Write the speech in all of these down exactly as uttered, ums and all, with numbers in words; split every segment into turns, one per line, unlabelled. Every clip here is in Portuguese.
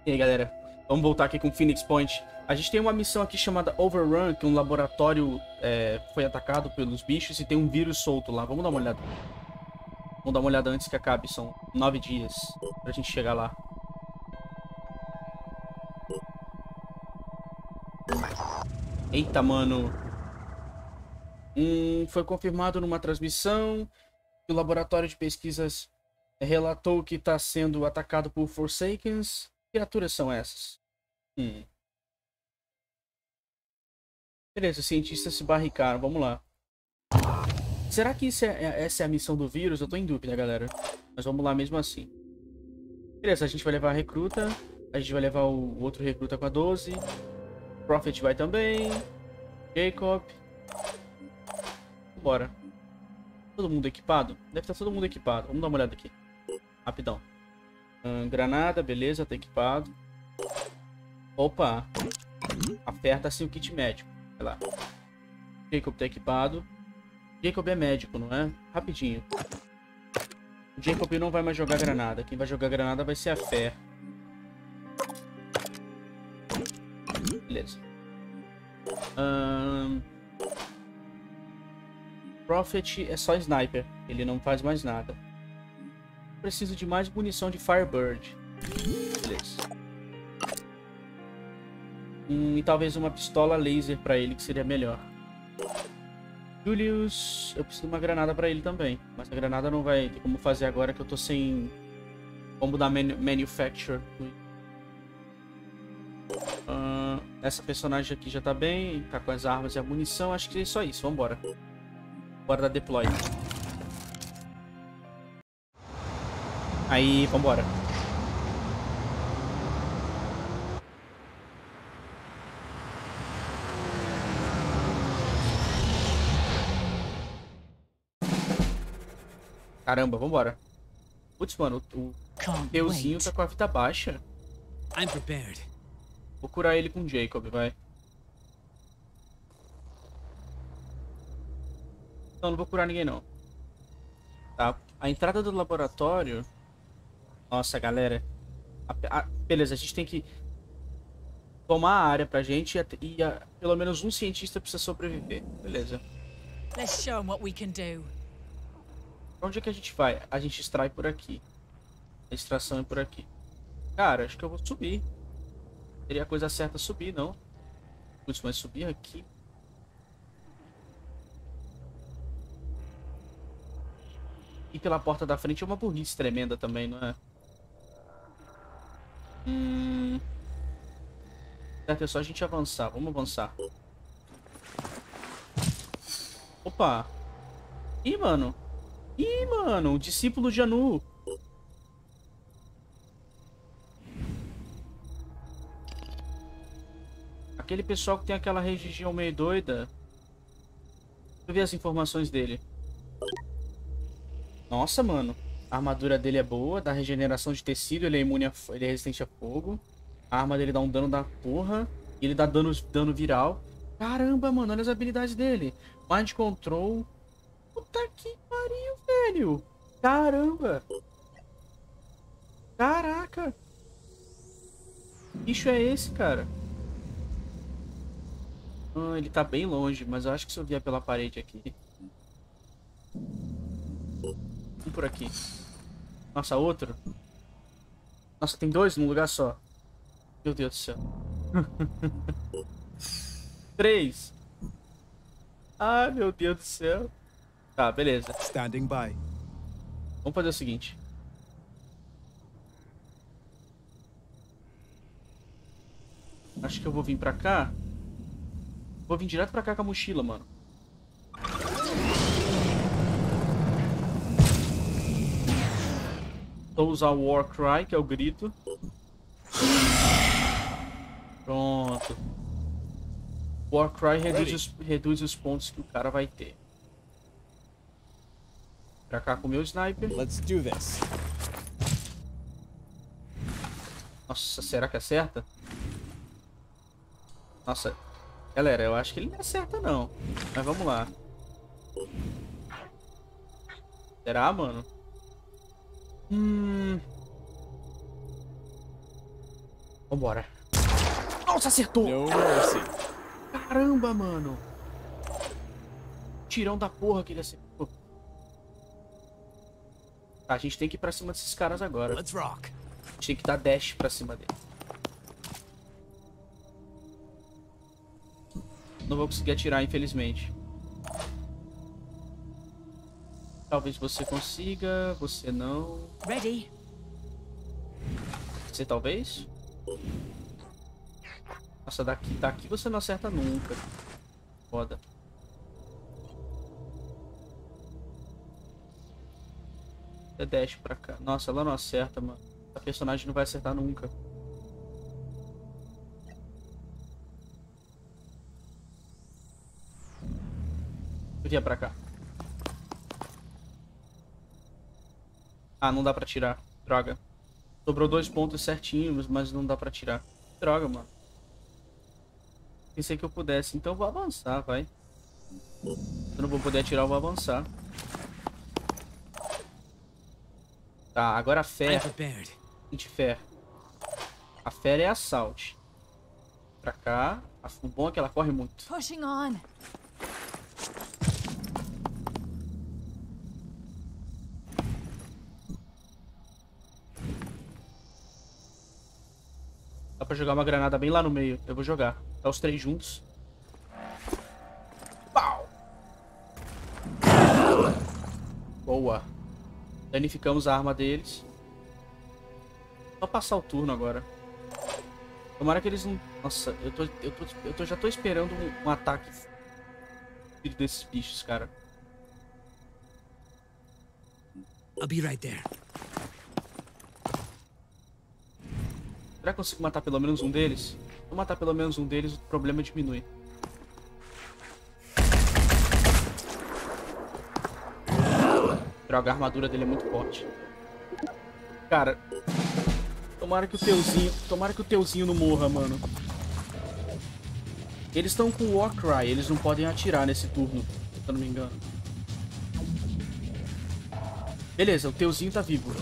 E aí, galera, vamos voltar aqui com o Phoenix Point. A gente tem uma missão aqui chamada Overrun, que um laboratório é, foi atacado pelos bichos e tem um vírus solto lá. Vamos dar uma olhada. Vamos dar uma olhada antes que acabe. São nove dias pra gente chegar lá. Eita, mano. Hum, foi confirmado numa transmissão que o laboratório de pesquisas relatou que está sendo atacado por Forsakens. Que criaturas são essas? Hum. Beleza, os cientistas se barricaram. Vamos lá. Será que isso é, essa é a missão do vírus? Eu tô em dúvida, galera. Mas vamos lá mesmo assim. Beleza, a gente vai levar a recruta. A gente vai levar o outro recruta com a doze. Prophet vai também. Jacob. Bora. Todo mundo equipado? Deve estar todo mundo equipado. Vamos dar uma olhada aqui. Rapidão. Hum, granada, beleza, tá equipado. Opa. Aperta assim o kit médico. Vai lá. Jacob tá equipado. Jacob é médico, não é? Rapidinho. O Jacob não vai mais jogar granada. Quem vai jogar granada vai ser a Fé. Beleza. Hum... Prophet é só sniper. Ele não faz mais nada. Preciso de mais munição de Firebird. Beleza. Hum, e talvez uma pistola laser pra ele, que seria melhor. Julius, eu preciso de uma granada pra ele também. Mas a granada não vai ter como fazer agora que eu tô sem combo da manu manufacture. Uh, essa personagem aqui já tá bem, tá com as armas e a munição. Acho que é só isso, vambora. Bora dar deploy. Aí, vambora. Caramba, vambora. Putz, mano, o Teuzinho tá com a vida baixa.
I'm prepared.
Vou curar ele com o Jacob, vai. Não, não vou curar ninguém, não. Tá. A entrada do laboratório... Nossa, galera. A, a, beleza, a gente tem que tomar a área pra gente e, e a, pelo menos um cientista precisa sobreviver. Beleza.
Let's show 'em what we can do.
Pra onde é que a gente vai? A gente extrai por aqui. A extração é por aqui. Cara, acho que eu vou subir. Seria a coisa certa subir, não? Putz, mas subir aqui... E pela porta da frente é uma burrice tremenda também, não é? Hum... Certo, é só a gente avançar. Vamos avançar. Opa! Ih, mano! Ih, mano! O discípulo de Anu! Aquele pessoal que tem aquela religião meio doida. Deixa eu ver as informações dele. Nossa, mano. A armadura dele é boa, dá regeneração de tecido, ele é imune a, ele é resistente a fogo. A arma dele dá um dano da porra. E ele dá dano, dano viral. Caramba, mano, olha as habilidades dele. Mind Control. Puta que pariu, velho. Caramba. Caraca. Que bicho é esse, cara? Ah, ele tá bem longe, mas eu acho que se eu vier pela parede aqui... Um por aqui. Nossa, outro. Nossa, tem dois num lugar só. Meu Deus do céu. Três. Ah, meu Deus do céu. Tá, beleza.
Standing by.
Vamos fazer o seguinte. Acho que eu vou vir pra cá. Vou vir direto pra cá com a mochila, mano. Vou usar o Warcry, que é o grito. Pronto. O Warcry reduz os, reduz os pontos que o cara vai ter. Pra cá com o meu sniper.
Let's do this.
Nossa, será que acerta? Nossa. Galera, eu acho que ele não acerta não. Mas vamos lá. Será, mano? Hum... Vambora. Nossa, acertou!
No mercy.
Caramba, mano. Tirão da porra que ele acertou. Tá, a gente tem que ir pra cima desses caras agora.
Let's rock.
A gente tem que dar dash pra cima dele. Não vou conseguir atirar, infelizmente. Talvez você consiga, você não.
Ready?
Você talvez? Nossa, daqui, daqui você não acerta nunca. Foda. É dash pra cá. Nossa, ela não acerta, mano. A personagem não vai acertar nunca. Eu vinha pra cá. Ah, não dá pra tirar. Droga. Sobrou dois pontos certinhos, mas não dá pra tirar. Droga, mano. Pensei que eu pudesse, então eu vou avançar, vai. Se eu não vou poder atirar, eu vou avançar. Tá, agora a
I'm
fé.
prepared.
Gente, fé. A fé é assalto. Pra cá. O bom é que ela corre muito.
Pushing on.
Dá pra jogar uma granada bem lá no meio. Eu vou jogar. Tá os três juntos. Pau! Boa. Danificamos a arma deles. Só passar o turno agora. Tomara que eles não... Nossa, eu tô, eu tô, eu tô, já tô esperando um, um ataque desses bichos, cara.
I'll be right there.
Será que eu consigo matar pelo menos um deles? Se eu matar pelo menos um deles, o problema diminui. Droga, a armadura dele é muito forte. Cara, tomara que o teuzinho, tomara que o teuzinho não morra, mano. Eles estão com o Warcry, eles não podem atirar nesse turno, se eu não me engano. Beleza, o teuzinho tá vivo.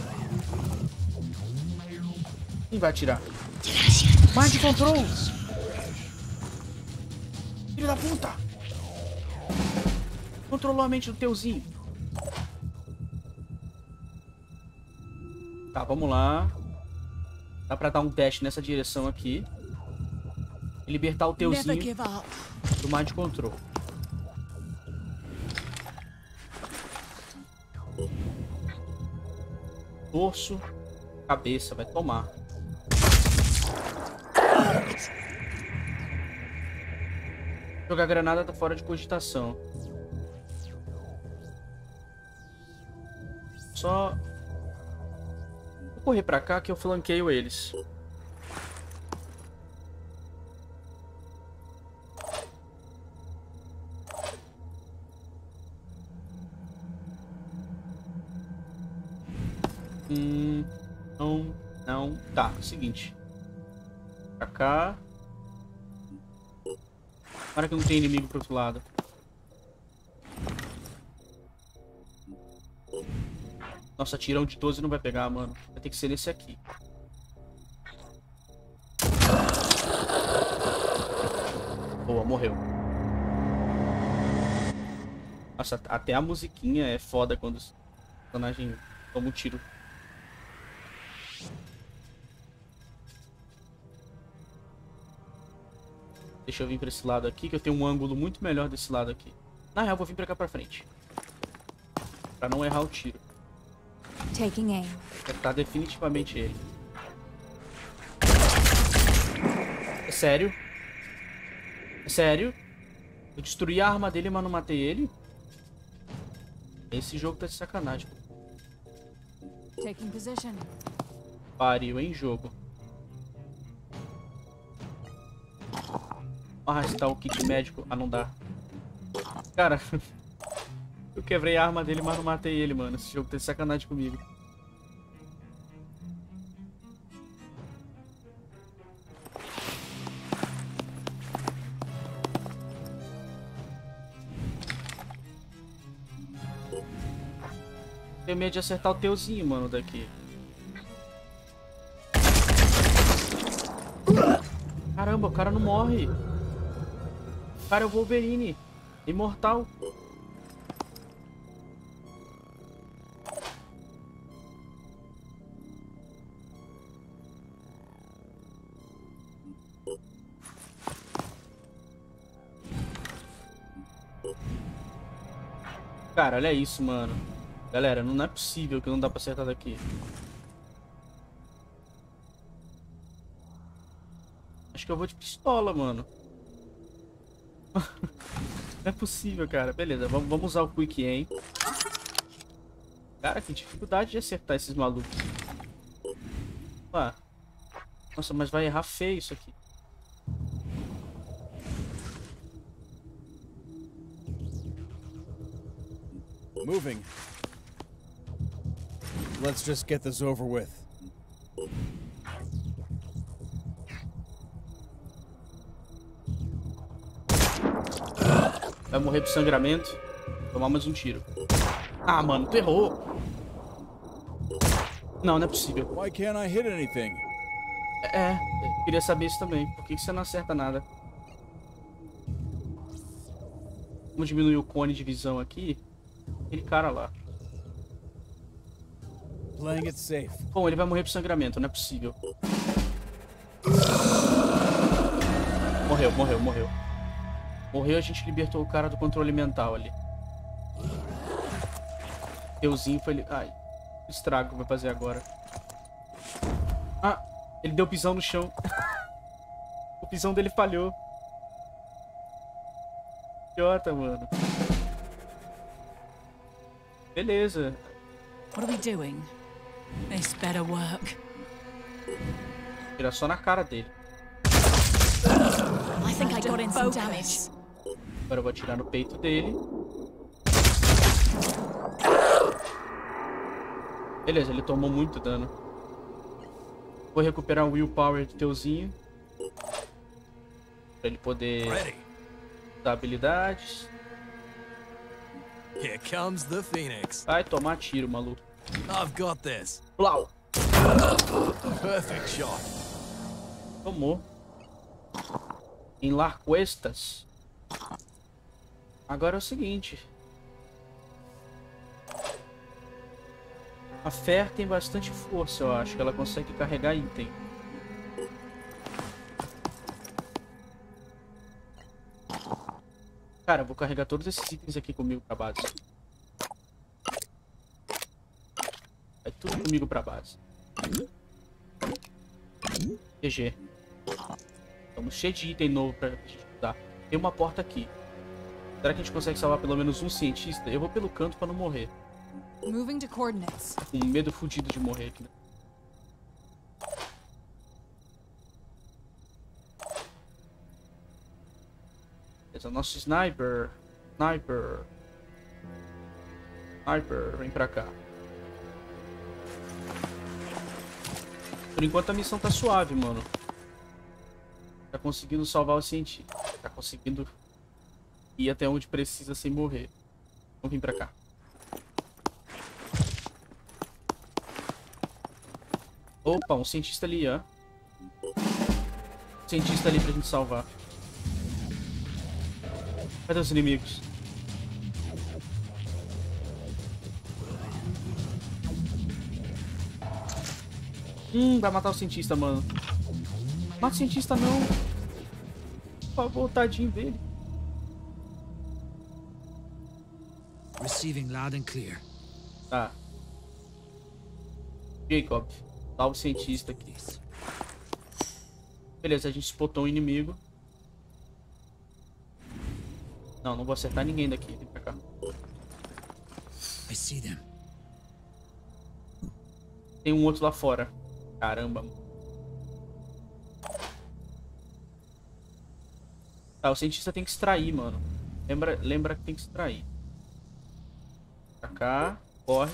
Quem vai atirar? Mind Control! Filho da puta! Controlou a mente do teuzinho. Tá, vamos lá. Dá pra dar um dash nessa direção aqui. E libertar o
Never
teuzinho
give up.
do Mind Control. Torso. Cabeça, vai tomar. Jogar granada tá fora de cogitação. Só... Vou correr pra cá que eu flanqueio eles. Hum... Não... Não... Tá, seguinte. Pra cá... Para que não tem inimigo pro outro lado. Nossa, tirão de doze não vai pegar, mano. Vai ter que ser nesse aqui. Boa, morreu. Nossa, até a musiquinha é foda quando o personagem toma um tiro. Deixa eu vir pra esse lado aqui, que eu tenho um ângulo muito melhor desse lado aqui. Na real, eu vou vir pra cá pra frente. Pra não errar o tiro.
Taking aim.
Acertar definitivamente ele. É sério? É sério? Eu destruí a arma dele, mas não matei ele? Esse jogo tá de sacanagem.
Taking position.
Pariu, hein, jogo. Arrastar o kit médico. Ah, não dá. Cara, eu quebrei a arma dele, mas não matei ele, mano. Esse jogo tá de sacanagem comigo. Tenho medo de acertar o teuzinho, mano, daqui. Caramba, o cara não morre. O cara é o Wolverine. Imortal. Cara, olha isso, mano. Galera, não é possível que não dá pra acertar daqui. Acho que eu vou de pistola, mano. Não é possível, cara. Beleza, vamos, vamos usar o Quick Aim. Cara, que dificuldade de acertar esses malucos. Opa. Nossa, mas vai errar feio isso aqui.
Moving. Let's just get this over with.
Vai morrer por sangramento. Tomar mais um tiro. Ah, mano, tu errou. Não, não é possível.
Why can't I hit anything?
É, eu queria saber isso também. Por que que você não acerta nada? Vamos diminuir o cone de visão aqui. Aquele cara lá.
Playing it safe.
Bom, ele vai morrer por sangramento, não é possível. Morreu, morreu, morreu. Morreu, a gente libertou o cara do controle mental ali. Deusinho foi ele. Ai, o estrago que vai fazer agora. Ah, ele deu pisão no chão. O pisão dele falhou. Idiota, mano. Beleza.
What are we doing? This better work.
Tira só na cara dele.
I think I got in some damage.
Agora eu vou atirar no peito dele. Beleza, ele tomou muito dano. Vou recuperar o willpower do teuzinho. Pra ele poder usar habilidades.
Here comes the Phoenix.
Vai tomar tiro, maluco.
I've got this.
Plau!
Perfect shot.
Tomou. Em Larquestas. Agora é o seguinte. A Fer tem bastante força, eu acho. Que ela consegue carregar item. Cara, eu vou carregar todos esses itens aqui comigo pra base. Vai tudo comigo pra base. G G. Estamos cheios de item novo pra gente usar. Tem uma porta aqui. Será que a gente consegue salvar pelo menos um cientista? Eu vou pelo canto pra não morrer.
Moving to coordinates.
Com um medo fudido de morrer aqui. Esse é o nosso sniper. Sniper. Sniper, vem pra cá. Por enquanto a missão tá suave, mano. Tá conseguindo salvar o cientista. Tá conseguindo ir até onde precisa sem morrer. Vamos vir pra cá. Opa, um cientista ali, ó. Um cientista ali pra gente salvar. Cadê os inimigos? Hum, vai matar o cientista, mano. Mata o cientista, não. Por favor, tadinho dele.
Receiving loud and clear.
Tá. Jacob, salva o cientista aqui. Beleza, a gente spotou um inimigo. Não, não vou acertar ninguém daqui. Vem pra cá.
I see them.
Tem um outro lá fora. Caramba. Tá, o cientista tem que extrair, mano. Lembra, lembra que tem que extrair. Pra cá. Corre.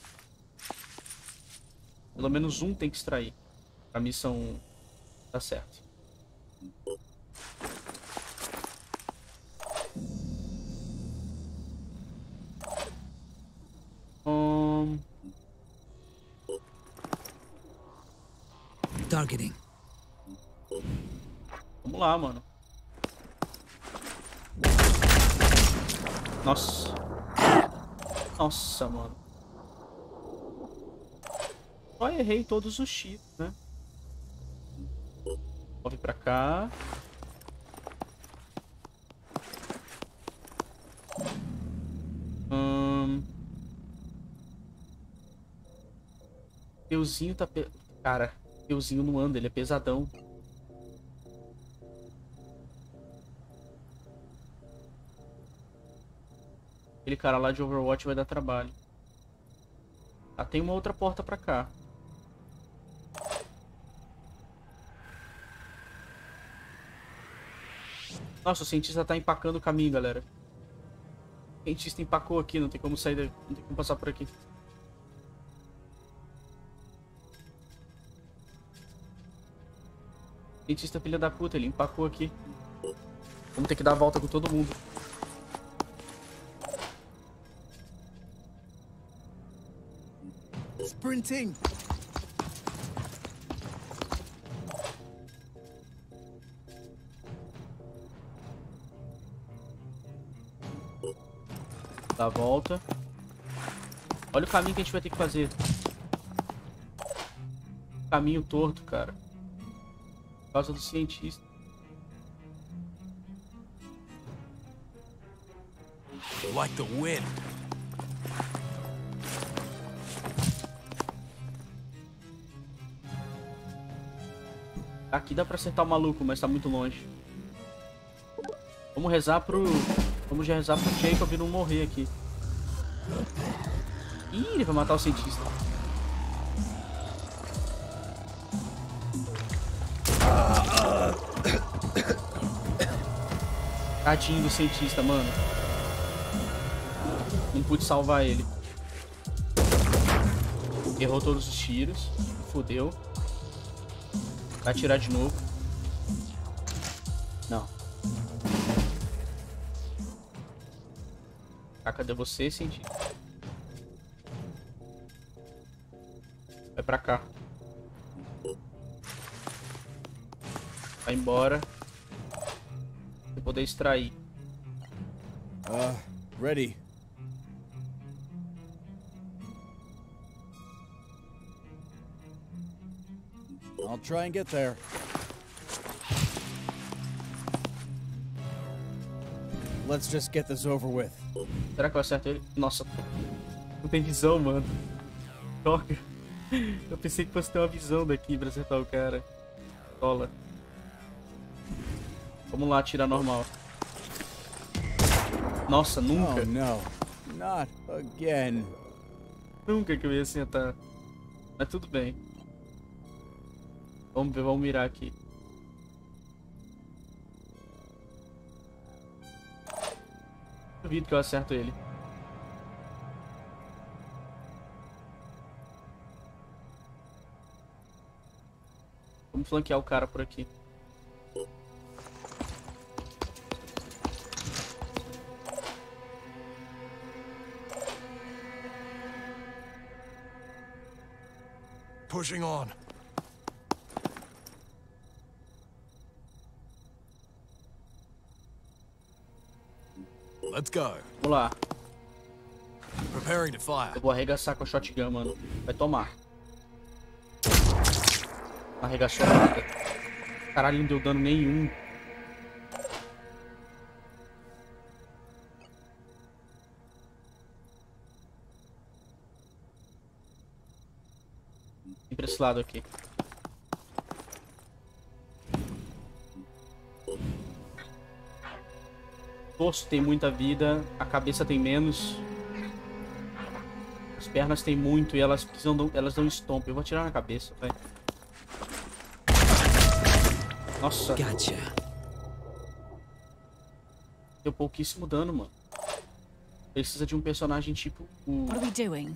Pelo menos um tem que extrair. Pra missão tá certo. Um...
Targeting.
Vamos lá, mano. Nossa. Nossa, mano. Só errei todos os tiros, né? Move pra cá. Hum... Euzinho tá... Pe... Cara, Euzinho não anda, ele é pesadão. Aquele cara lá de Overwatch vai dar trabalho. Ah, tem uma outra porta pra cá. Nossa, o cientista tá empacando o caminho, galera. O cientista empacou aqui, não tem como sair daqui, não tem como passar por aqui. O cientista filha da puta, ele empacou aqui. Vamos ter que dar a volta com todo mundo.
Sprinting.
Dá a volta. Olha o caminho que a gente vai ter que fazer. Caminho torto, cara. Por causa do cientista.
Like the wind.
Aqui dá pra acertar o maluco, mas tá muito longe. Vamos rezar pro... Vamos já rezar pro Jacob não morrer aqui. Ih, ele vai matar o cientista. Tadinho do cientista, mano. Não pude salvar ele. Errou todos os tiros. Fudeu. Vai atirar de novo. Não. Ah, cadê você, cientista? Vai pra cá. Vai embora. Pra poder extrair.
Uh, ready. I'll try and get there. Let's just get this over with.
Será que eu acerto ele? Nossa, não tem visão, mano. Toca. Eu pensei que fosse ter uma visão daqui pra acertar o cara. Tola. Vamos lá, atirar normal. Nossa, nunca.
Oh no, not again.
Nunca que eu ia acertar. Mas tudo bem. Vamos ver, vamos mirar aqui. Duvido que eu acerto ele. Vamos flanquear o cara por aqui.
Pushing on. Let's go.
Vamos lá.
Preparing to fire.
Eu vou arregaçar com a shotgun, mano. Vai tomar. Arregaçou nada. Caralho, não deu dano nenhum. Vem pra esse lado aqui. O torso tem muita vida, a cabeça tem menos. As pernas tem muito e elas precisam, elas dão stomp. Eu vou atirar na cabeça, vai. Nossa.
Gotcha.
Deu pouquíssimo dano, mano. Precisa de um personagem tipo o...
What are we doing?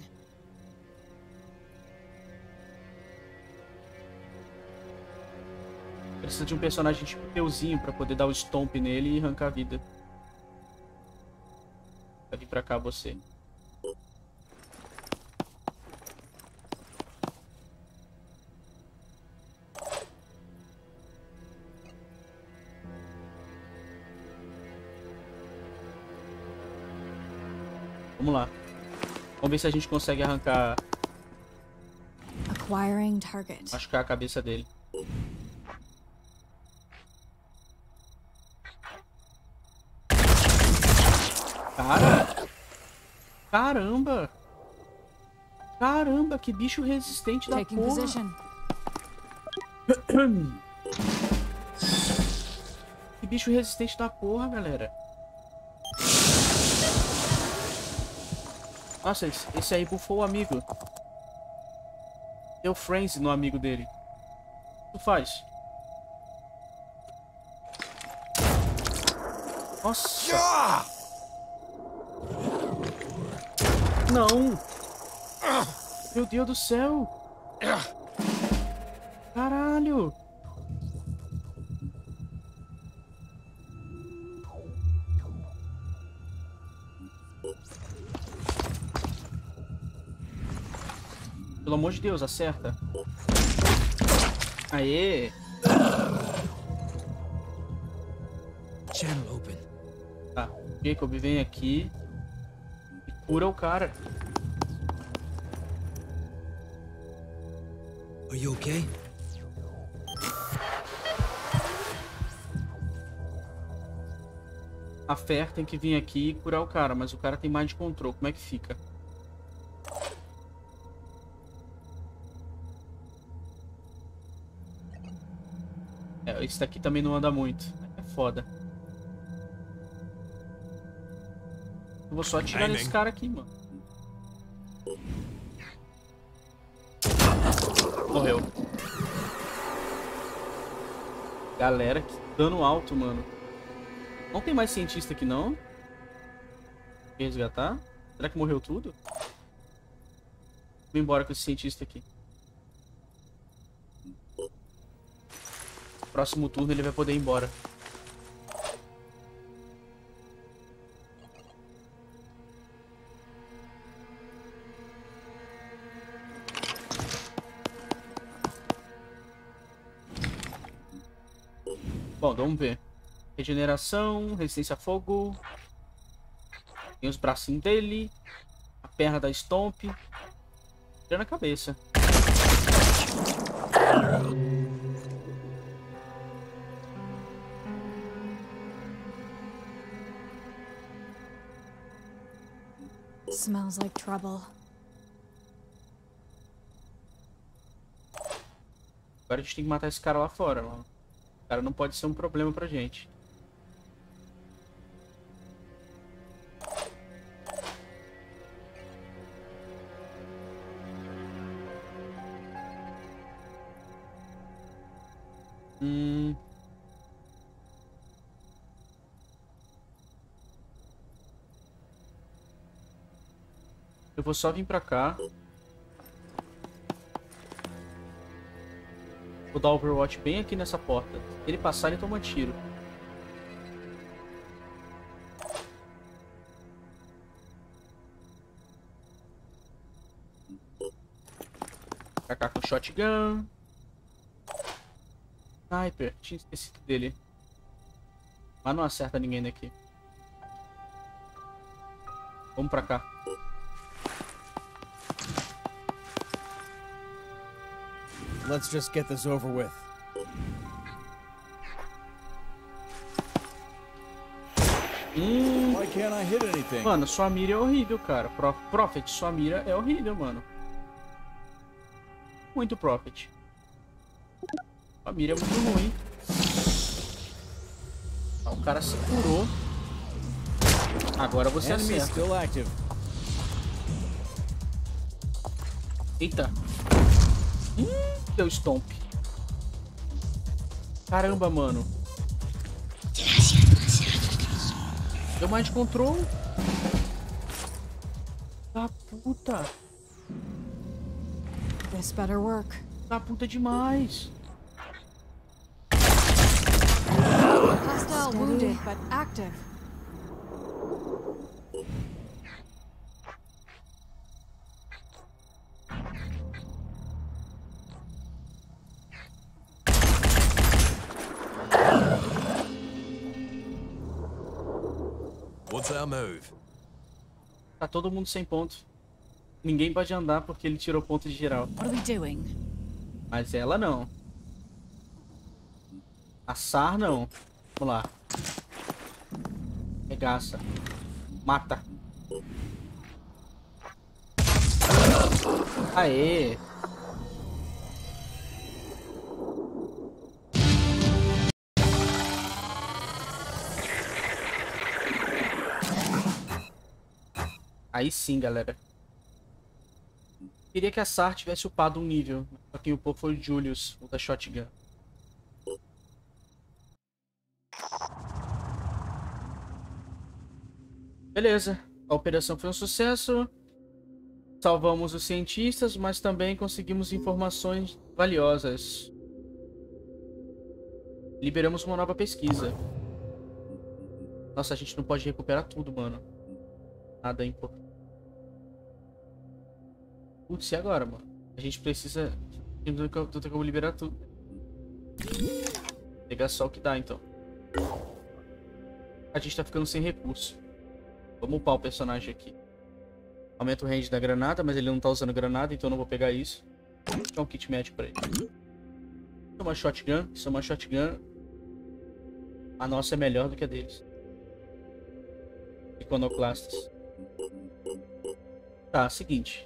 Precisa de um personagem tipo Teuzinho pra poder dar o stomp nele e arrancar a vida. Vai vir pra cá você. Vamos lá. Vamos ver se a gente consegue arrancar,
Acquiring target.
machucar a cabeça dele. Cara! Caramba! Caramba, que bicho resistente da
Taking
porra!
position.
Que bicho resistente da porra, galera. Nossa, esse, esse aí buffou o amigo. Deu frenzy no amigo dele. O que tu faz? Nossa!
Ah!
Não! Meu Deus do céu! Caralho! Pelo amor de Deus, acerta. Aê!
Channel open.
Tá, Jacob vem aqui e cura o cara.
Are you okay?
A Fer tem que vir aqui e curar o cara, mas o cara tem mind control. Como é que fica? É, esse daqui também não anda muito. É foda. Eu vou só atirar nesse cara aqui, mano. Morreu. Galera, que dano alto, mano. Não tem mais cientista aqui, não? Quer resgatar? Será que morreu tudo? Vou embora com esse cientista aqui. Próximo turno ele vai poder ir embora. Bom, vamos ver. Regeneração, resistência a fogo. Tem os bracinhos dele. A perna da Stomp. Tira na cabeça.
Smells like trouble.
Agora a gente tem que matar esse cara lá fora, mano. O cara não pode ser um problema pra gente. Hum... Eu vou só vir pra cá. Vou dar Overwatch bem aqui nessa porta. Se ele passar, ele toma tiro. Pra cá com shotgun. Sniper. Tinha esquecido dele. Mas não acerta ninguém daqui. Vamos pra cá.
Let's just get this over with.
Hum,
Why can't I hit anything?
mano, sua mira é horrível, cara. Pro Prophet, sua mira é horrível, mano. Muito Prophet. Sua mira é muito ruim. Ah, o cara se curou. Agora você
Enemy
acerta.
still active.
Eita. Hum, deu stomp. Caramba, mano. Deu mais de control. Da puta.
This better work.
Da puta demais.
Hostile wounded, but active.
What's our move?
Tá todo mundo sem ponto. Ninguém pode andar porque ele tirou ponto de geral.
What are we doing?
Mas ela não. A Sar não. Vamos lá. Regaça. Mata. Aê! Aí sim, galera. Queria que a Sar tivesse upado um nível. Só quem upou foi o Julius, o da Shotgun. Beleza. A operação foi um sucesso. Salvamos os cientistas, mas também conseguimos informações valiosas. Liberamos uma nova pesquisa. Nossa, a gente não pode recuperar tudo, mano. Nada é importante. Putz, e agora, mano? A gente precisa... Não tem como liberar tudo. Pegar só o que dá, então. A gente tá ficando sem recurso. Vamos upar o personagem aqui. Aumenta o range da granada, mas ele não tá usando granada, então eu não vou pegar isso. Vou dar um kit médico pra ele. Isso é uma shotgun. Isso é uma shotgun. A nossa é melhor do que a deles. Iconoclastas. Tá, seguinte.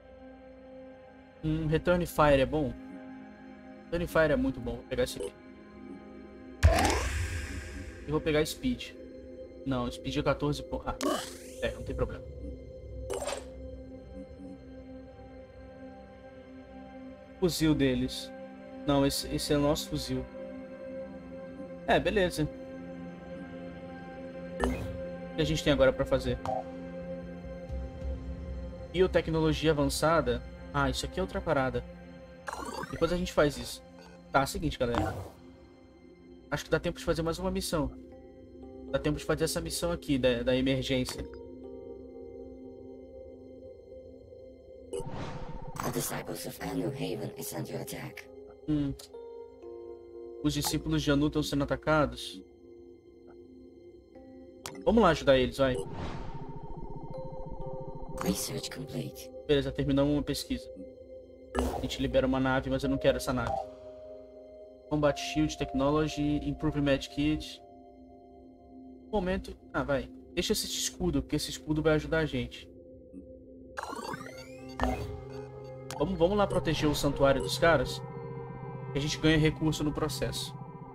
Hum, Return Fire é bom? Return Fire é muito bom. Vou pegar esse aqui. E vou pegar Speed. Não, Speed é quatorze pontos. Ah, é, não tem problema. Fuzil deles. Não, esse, esse é o nosso fuzil. É, beleza. O que a gente tem agora pra fazer? Biotecnologia avançada. Ah, isso aqui é outra parada. Depois a gente faz isso. Tá, é o seguinte, galera. Acho que dá tempo de fazer mais uma missão. Dá tempo de fazer essa missão aqui, da, da emergência.
The disciples of Anu Haven is under attack.
Hum. Os discípulos de Anu estão sendo atacados. Vamos lá ajudar eles, vai.
Research complete.
Beleza, terminamos uma pesquisa. A gente libera uma nave, mas eu não quero essa nave. Combat Shield Technology, Improve Magic Kit. Momento... Ah, vai. Deixa esse escudo, porque esse escudo vai ajudar a gente. Vamos, vamos lá proteger o santuário dos caras. Que a gente ganha recurso no processo.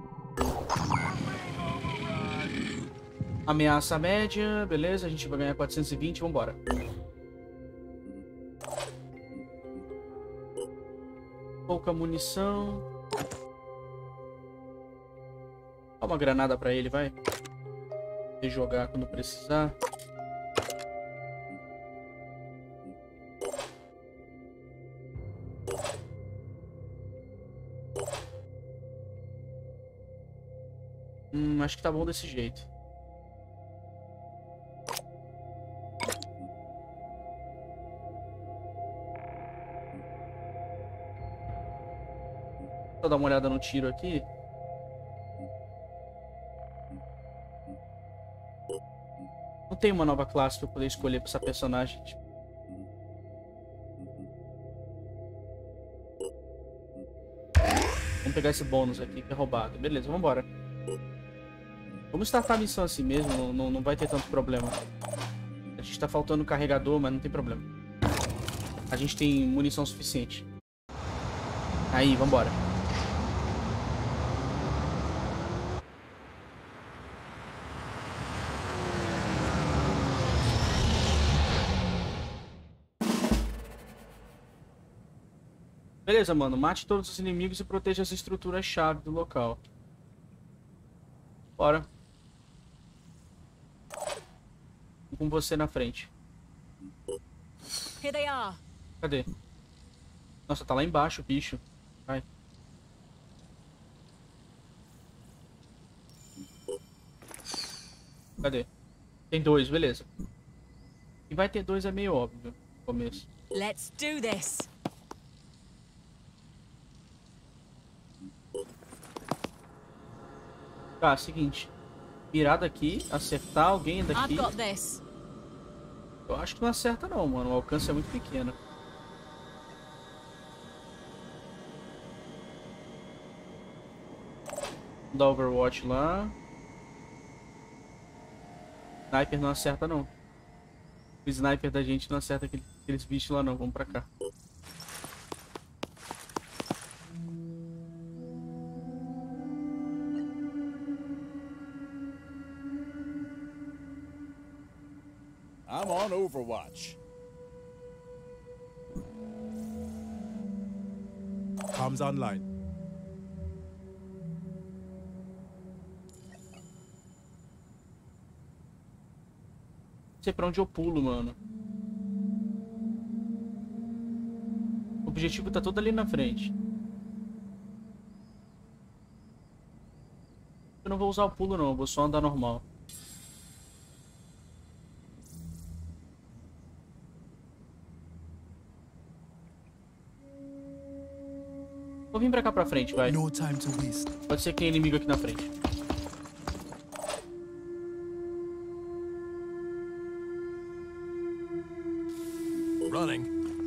Ameaça média, beleza. A gente vai ganhar quatrocentos e vinte, vambora. Pouca munição. Dá uma granada pra ele, vai. Jogar quando precisar. Hum, acho que tá bom desse jeito. Vou dar uma olhada no tiro aqui. Não tem uma nova classe pra eu poder escolher pra essa personagem. Vamos pegar esse bônus aqui que é roubado. Beleza, vamos embora. Vamos startar a missão assim mesmo, não, não, não vai ter tanto problema. A gente tá faltando carregador, mas não tem problema. A gente tem munição suficiente. Aí, vambora. Beleza, mano. Mate todos os inimigos e proteja as estruturas-chave do local. Bora. Vou com você na frente.
Here they are.
Cadê? Nossa, tá lá embaixo o bicho. Vai. Cadê? Tem dois, beleza. E vai ter dois é meio óbvio no começo.
Let's do this.
Tá, seguinte. Virar daqui, acertar alguém daqui.
I've got this.
Eu acho que não acerta não, mano. O alcance é muito pequeno. Vou dar Overwatch lá. Sniper não acerta não. O sniper da gente não acerta aquele, aqueles bichos lá não. Vamos pra cá.
I'm on Overwatch.
Comms online.
Não sei pra onde eu pulo, mano. O objetivo tá todo ali na frente. Eu não vou usar o pulo não, eu vou só andar normal. Vou vir pra cá pra frente, vai.
No time to waste.
Pode ser que tem inimigo aqui na frente.
Running.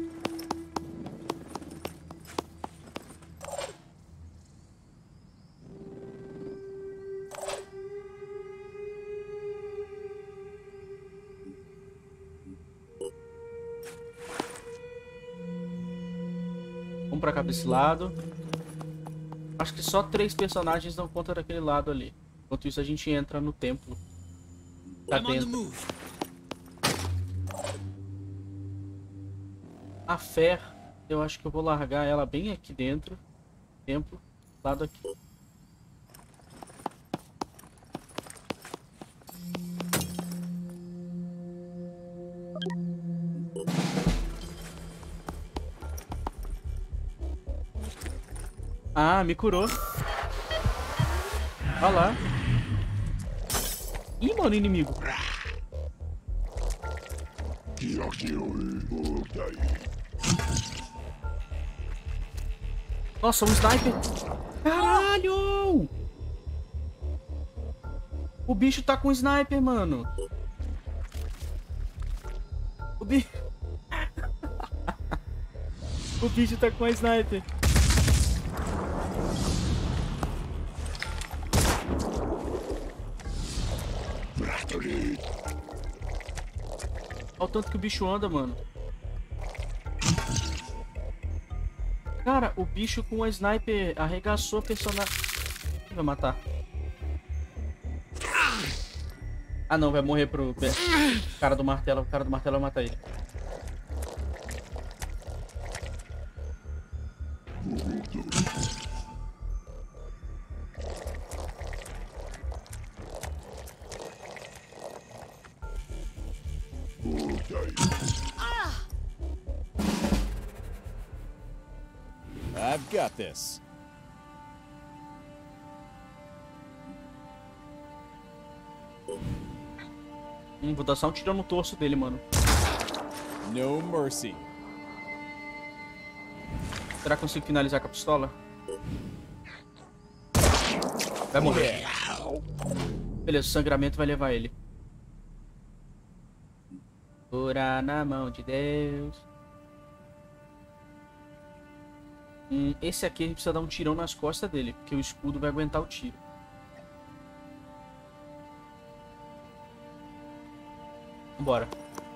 Vamos pra cá desse lado. Acho que só três personagens dão conta daquele lado ali. Enquanto isso a gente entra no templo. Tá
I'm on the
dentro.
move.
A Fer, eu acho que eu vou largar ela bem aqui dentro. Templo, lado aqui. Ah, me curou. Olha lá. Ih, mano, inimigo. Nossa, um sniper. Caralho! O bicho tá com sniper, mano. O bicho... o bicho tá com a sniper. Olha o tanto que o bicho anda, mano. Cara, o bicho com a sniper arregaçou a personagem. Vai matar. Ah não, vai morrer pro cara do martelo. O cara do martelo vai matar ele.
I've got this.
Hum, vou dar só um tirão no torso dele, mano.
No mercy.
Será que eu consigo finalizar com a pistola? Vai morrer. Beleza, o sangramento vai levar ele. Cura na mão de Deus. Hum, esse aqui a gente precisa dar um tirão nas costas dele, porque o escudo vai aguentar o tiro. Vambora.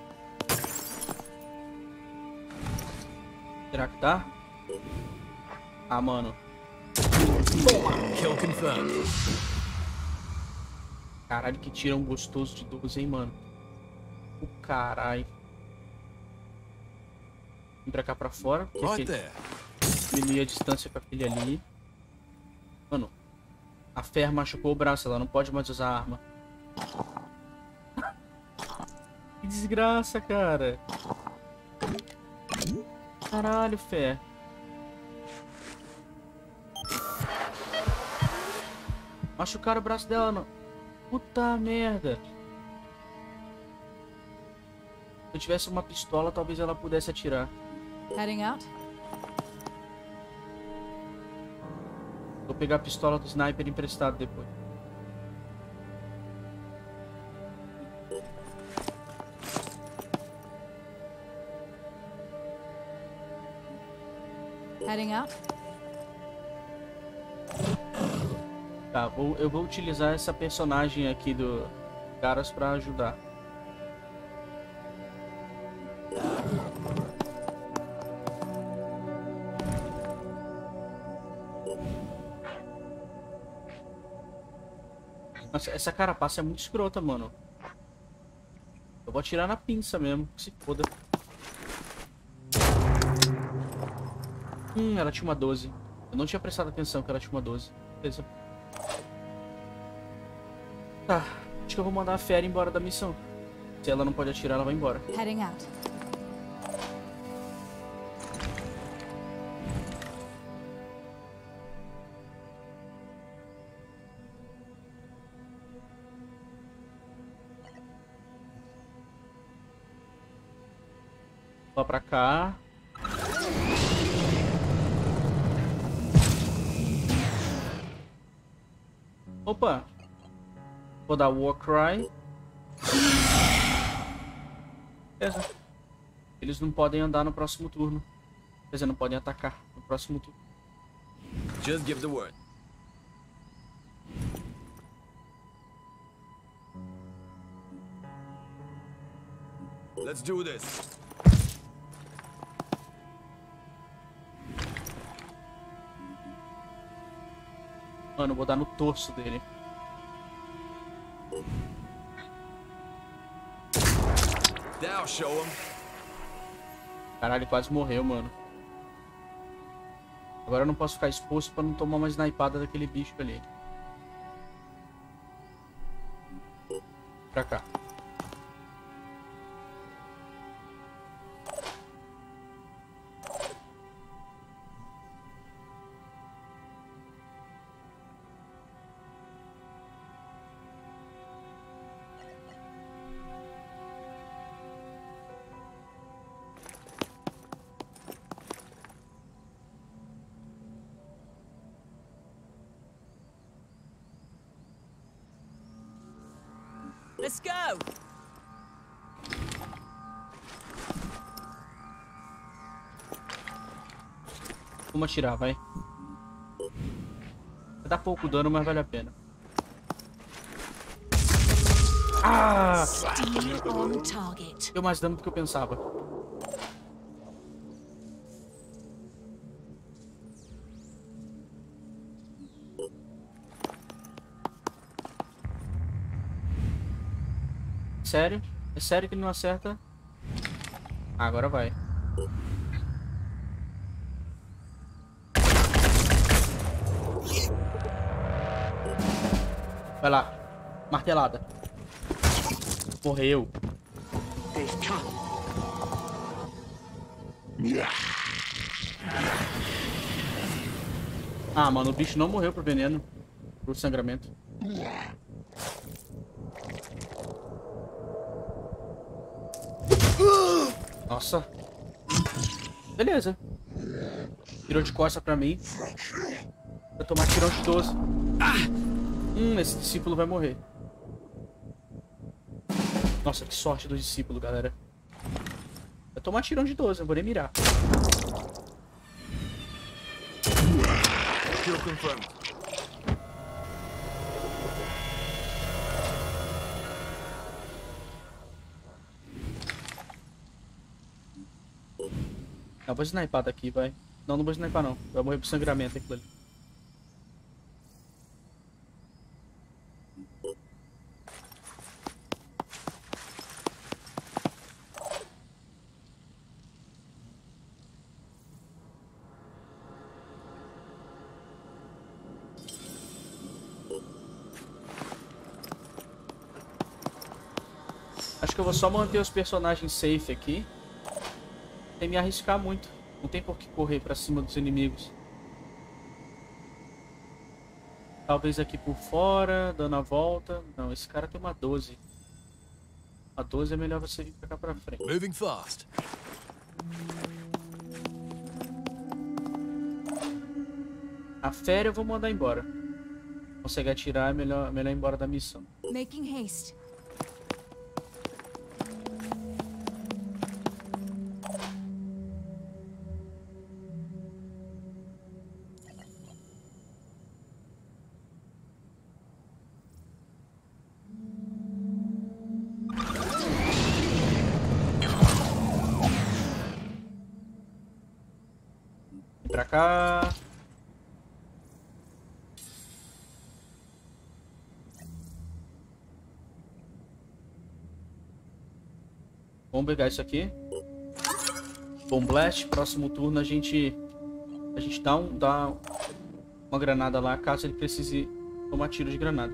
Será que tá? Ah, mano.
Kill confirmed.
Caralho, que tirão gostoso de doze, hein, mano. O caralho. Vem pra cá pra fora.
Right there.
Diminuir a distância com aquele ali. Mano, a Fer machucou o braço, ela não pode mais usar a arma. Que desgraça, cara. Caralho, Fer. Machucaram o braço dela, não. Puta merda. Se eu tivesse uma pistola, talvez ela pudesse atirar.
Heading out?
Vou pegar a pistola do sniper emprestado depois.
Heading out?
Tá, vou, eu vou utilizar essa personagem aqui do Caras pra ajudar. Nossa, essa carapaça é muito escrota, mano. Eu vou atirar na pinça mesmo, que se foda. Hum, ela tinha uma doze. Eu não tinha prestado atenção que ela tinha uma doze. Beleza. Tá, acho que eu vou mandar a Fera embora da missão. Se ela não pode atirar, ela vai embora.
Heading out.
Vou pra cá. Opa! Vou dar Warcry. Beleza. Eles não podem andar no próximo turno. Quer dizer, não podem atacar no próximo turno.
Just give the word. Let's do this.
Mano, eu vou dar no torso dele.
Now show him.
Caralho, ele quase morreu, mano. Agora eu não posso ficar exposto pra não tomar uma snipada daquele bicho ali. Pra cá.
Let's go!
Vamos atirar, vai. Vai dar pouco dano, mas vale a pena. Ah!
Stay on target.
Deu mais dano do que eu pensava. Sério? É sério que ele não acerta? Ah, agora vai. Vai lá. Martelada. Morreu. Ah, mano, o bicho não morreu pro veneno. Pro sangramento. Nossa. Beleza. Tirou de costa pra mim. Vou tomar tirão de doze. Hum, esse discípulo vai morrer. Nossa, que sorte do discípulo, galera. Vai tomar tirão de doze, eu vou nem mirar.
Kill confirmed.
Não, vou snipar daqui, vai. Não, não vou snipar não. Vai morrer pro sangramento aquilo ali. Acho que eu vou só manter os personagens safe aqui. Sem me arriscar muito. Não tem por que correr pra cima dos inimigos. Talvez aqui por fora, dando a volta. Não, esse cara tem uma doze. A doze é melhor você vir pra cá pra frente.
Moving fast.
A Fera eu vou mandar embora. Consegue atirar, é melhor, melhor ir embora da missão.
Making haste.
cá. Vamos pegar isso aqui. Bomb Blast. Próximo turno a gente... A gente dá, um, dá uma granada lá, caso ele precise tomar tiro de granada.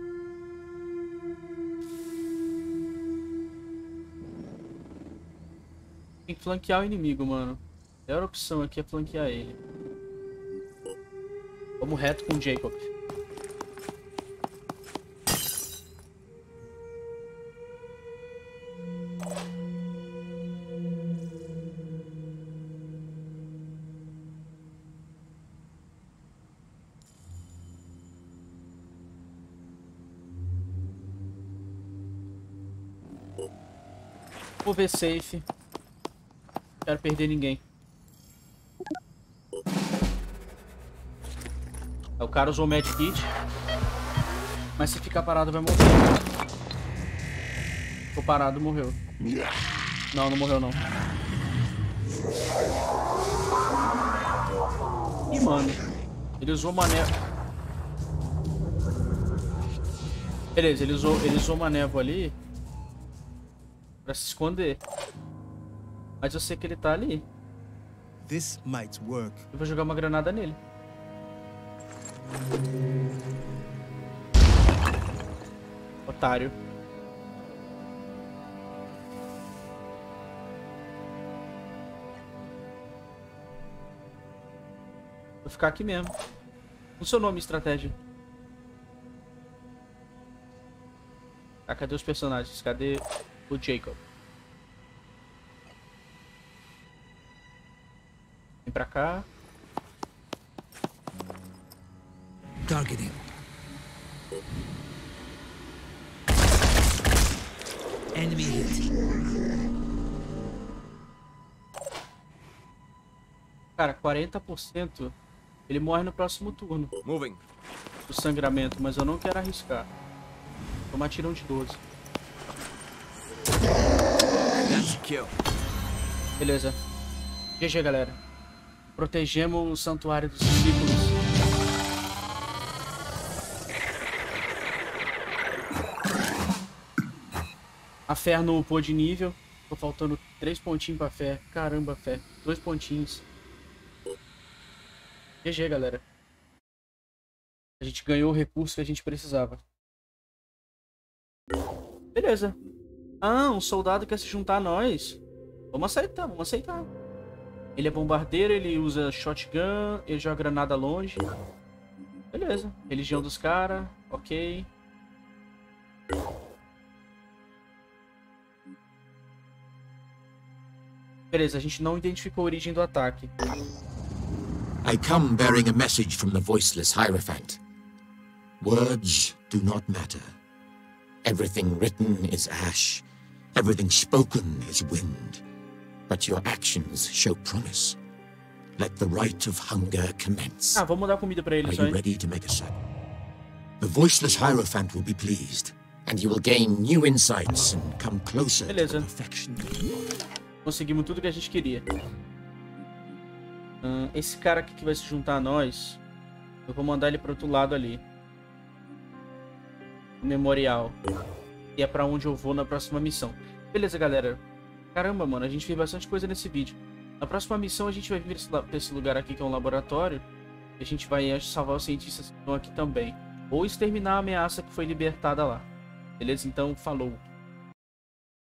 Tem que flanquear o inimigo, mano. A melhor opção aqui é flanquear ele. Vamos reto com o Jacob. Vou ver safe. Não quero perder ninguém. O cara usou o Mad Kit. Mas se ficar parado vai morrer. Ficou parado, morreu. Não, não morreu não. Ih, mano. Ele usou uma névoa. Beleza, ele usou, ele usou uma névoa ali pra se esconder. Mas eu sei que ele tá ali.
This might work.
Eu vou jogar uma granada nele. Otário. Vou ficar aqui mesmo. Funcionou a minha estratégia. Ah, cadê os personagens? Cadê o Jacob? Vem pra cá.
Targeting. Enemy hit.
Cara, quarenta por cento ele morre no próximo turno.
Moving.
O sangramento, mas eu não quero arriscar. Toma tirão de doze.
That's a kill.
Beleza. G G, galera. Protegemos o santuário dos discípulos. A fé não upou de nível. Tô faltando três pontinhos pra fé. Caramba, fé. Dois pontinhos. G G, galera. A gente ganhou o recurso que a gente precisava. Beleza. Ah, um soldado quer se juntar a nós. Vamos aceitar, vamos aceitar. Ele é bombardeiro, ele usa shotgun, ele joga granada longe. Beleza. Religião dos caras. Ok. Beleza, a gente não identificou a origem do ataque.
I come bearing a message from the voiceless Hierophant. Words do not matter. Everything written is ash. Everything spoken is wind. But your actions show promise. Let the rite of hunger commence.
Ah, vamos dar comida pra
Are
eles,
you
aí.
ready to make a sack? The voiceless Hierophant will be pleased, and you will gain new insights and come closer
Beleza.
to perfection.
Conseguimos tudo que a gente queria. Hum, esse cara aqui que vai se juntar a nós, eu vou mandar ele pro outro lado ali. O memorial. E é pra onde eu vou na próxima missão. Beleza, galera. Caramba, mano, a gente fez bastante coisa nesse vídeo. Na próxima missão a gente vai vir pra esse lugar aqui que é um laboratório. E a gente vai salvar os cientistas que estão aqui também. Ou exterminar a ameaça que foi libertada lá. Beleza? Então, falou.